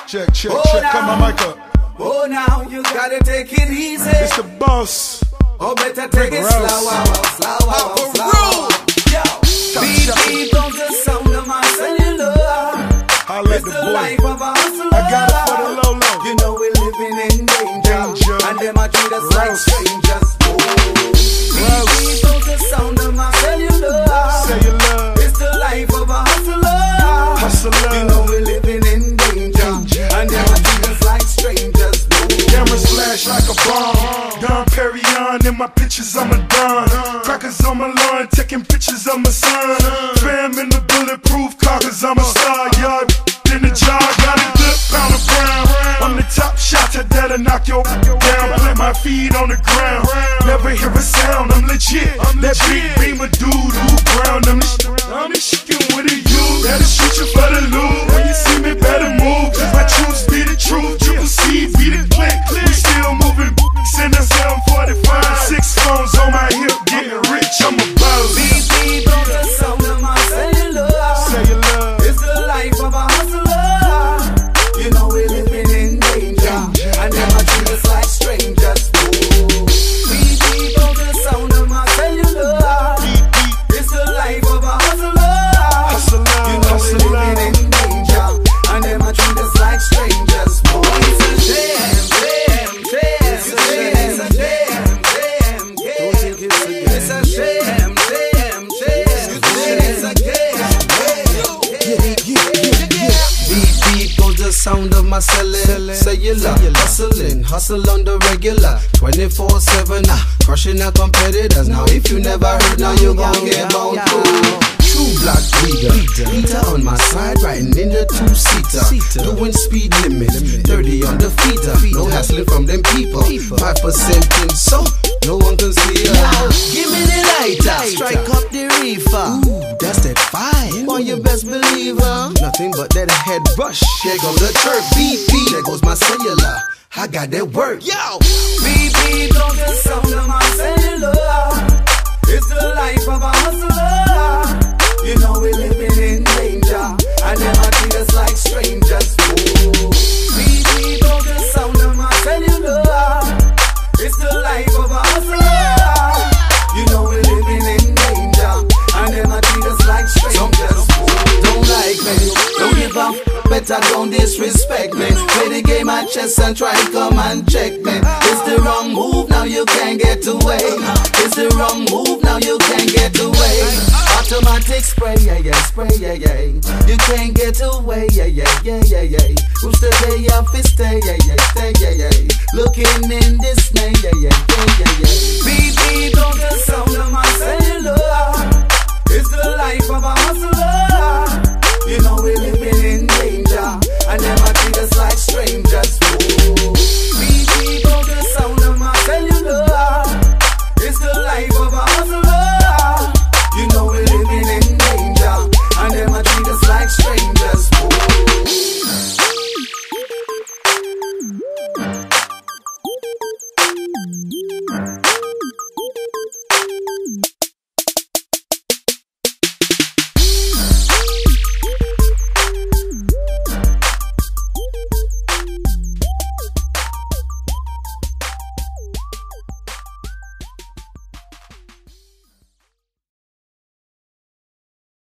Check, check, check. Come on, mic up. Oh, now you gotta take it easy. It's the boss. Oh, better take it slow, slow. Yo, beat on the sound of my cellular. It's the life of a hustler. I got it for the low. You know we're living in danger. And them a treat us like strangers. Beat on the sound of my cellular. It's the life of a hustler. You know we're living in danger. And them a treat us like strangers. Cameras flash like a bomb. Don Perignon in my pictures, I'm a don. Crackers on my lawn, taking pictures of my son. Fam in the bulletproof car, cause I'm a star. Y'all in the jar, got a good pound of brown. I'm the top shot, that'll knock your down. Plant my feet on the ground, never hear a sound. I'm legit, that big beam of dude who brown. I'm the chicken with a you, that'll shoot you for the loot. When you see me, better move. My truths be the truth, triple C be the click. We still moving, send a 745. 6 phones on my hip, getting rich, I'm a boss. Beat on the sound of my cellular. It's the life of a hustler. You know we're living in danger. And them a treat us like strangers. Beat on the sound of my cellular. It's the life of a hustler. You know we're living in danger. And them a treat us like strangers. It's a shame. Sound of my cellular, hustle on the regular, 24/7, crushing our competitors. Now if you never heard, now you gon' get bound through. True black Peter on my side, riding in the 2-seater, doing speed limit, 30 on the feeder. No hassling from them people, 5% in so no one can see us. Give me the lighter, strike up the reefer. Ooh, that's that fire, boy, you best believe her. Nothing but that head rush. Here goes the chirp, beep, there goes my cellular. I got that work, yo. Beep on the sound of my cellular. It's the life of a hustler. You know we're living in danger, and them a treat us like strangers. Beep on the sound of my cellular. It's the life of a hustler. You know we're living in danger, and them a treat us like strangers. Don't like me, don't give up, better don't disrespect me. Play the game at chess and try to come and check me. It's the wrong move, now you can't get away. It's the wrong move, now you can't get away. Automatic spray, spray, you can't get away, Who's the day of it, stay, stay, looking in dismay, Beat on the sound of my cellular. It's the life of a hustler.